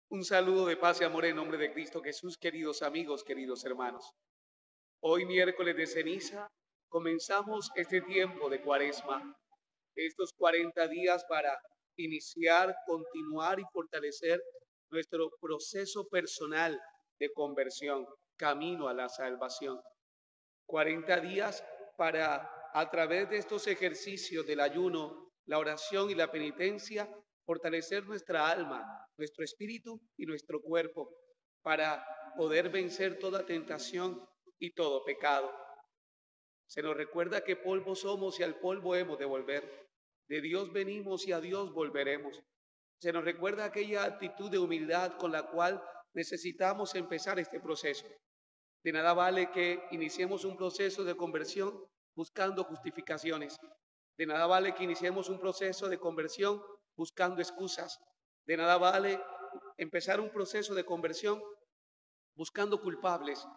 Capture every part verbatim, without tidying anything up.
Un saludo de paz y amor en nombre de Cristo Jesús, queridos amigos, queridos hermanos. Hoy, miércoles de ceniza, comenzamos este tiempo de Cuaresma, estos cuarenta días para iniciar, continuar y fortalecer nuestro proceso personal de conversión, camino a la salvación. cuarenta días para, a través de estos ejercicios del ayuno, la oración y la penitencia, fortalecer nuestra alma, nuestro espíritu y nuestro cuerpo para poder vencer toda tentación y todo pecado. Se nos recuerda que polvo somos y al polvo hemos de volver. De Dios venimos y a Dios volveremos. Se nos recuerda aquella actitud de humildad con la cual necesitamos empezar este proceso. De nada vale que iniciemos un proceso de conversión buscando justificaciones. De nada vale que iniciemos un proceso de conversión buscando excusas. De nada vale empezar un proceso de conversión buscando culpables.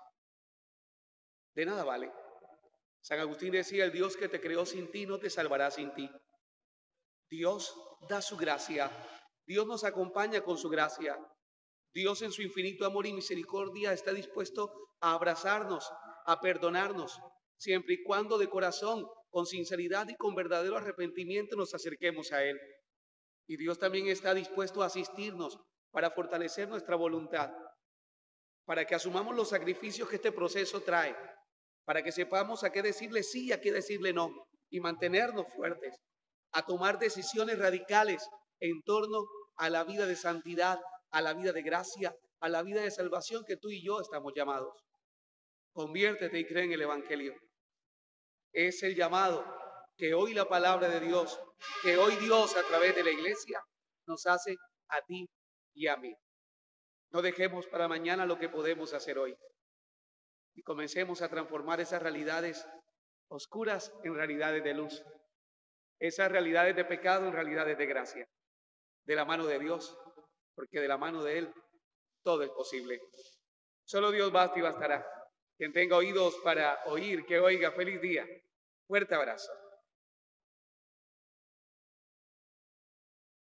De nada vale. San Agustín decía, el Dios que te creó sin ti no te salvará sin ti. Dios da su gracia. Dios nos acompaña con su gracia. Dios en su infinito amor y misericordia está dispuesto a abrazarnos, a perdonarnos, siempre y cuando de corazón, con sinceridad y con verdadero arrepentimiento nos acerquemos a Él. Y Dios también está dispuesto a asistirnos para fortalecer nuestra voluntad, para que asumamos los sacrificios que este proceso trae, para que sepamos a qué decirle sí y a qué decirle no, y mantenernos fuertes, a tomar decisiones radicales en torno a la vida de santidad, a la vida de gracia, a la vida de salvación que tú y yo estamos llamados. Conviértete y cree en el Evangelio. Es el llamado que hoy la palabra de Dios, que hoy Dios a través de la iglesia nos hace a ti y a mí. No dejemos para mañana lo que podemos hacer hoy y comencemos a transformar esas realidades oscuras en realidades de luz, esas realidades de pecado en realidades de gracia, de la mano de Dios, porque de la mano de Él todo es posible. Solo Dios basta y bastará. Quien tenga oídos para oír, que oiga. Feliz día. Fuerte abrazo.